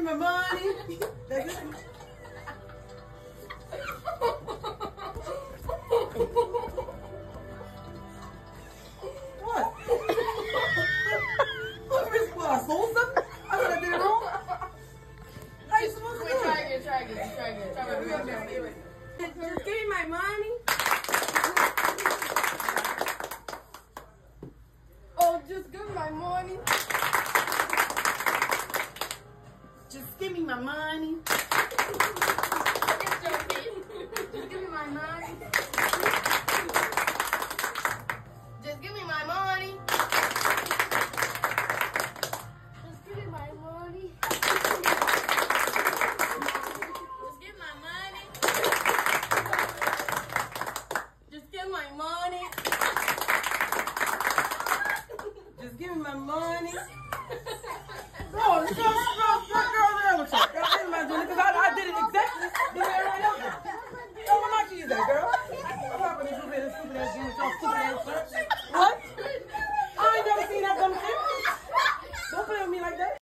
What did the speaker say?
me my money. That's it. What? What, Miss What? I stole something? I thought I did it wrong. How you supposed to do it? Try again. Just give me my money. Oh, just give me my money. Just give me my money. Just give me my money. Just give me my money.